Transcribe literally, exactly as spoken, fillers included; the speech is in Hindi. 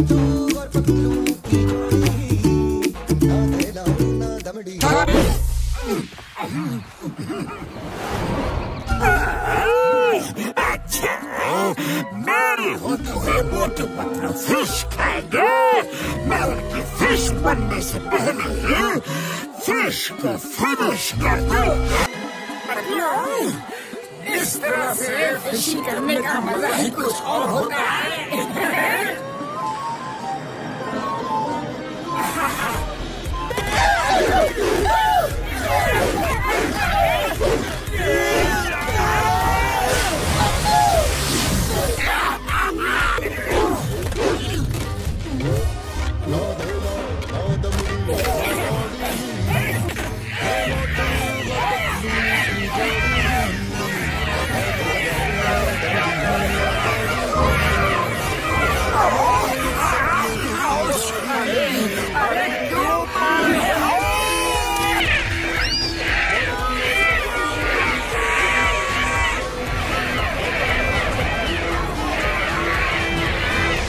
अच्छा, मेरी होती है मोटू पतलू फिश खाएंगे। मैं उनकी फिश बनने से पहले ही फिश को फिनिश कर दूं। इस तरह से फिशिंग करने का मजा ही कुछ और होता है।